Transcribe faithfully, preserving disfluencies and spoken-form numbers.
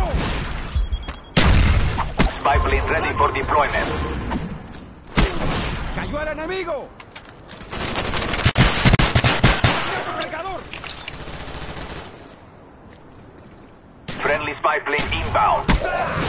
Spy plane ready for deployment. ¡Cayó el enemigo! ¡Cargador! Friendly spy plane inbound.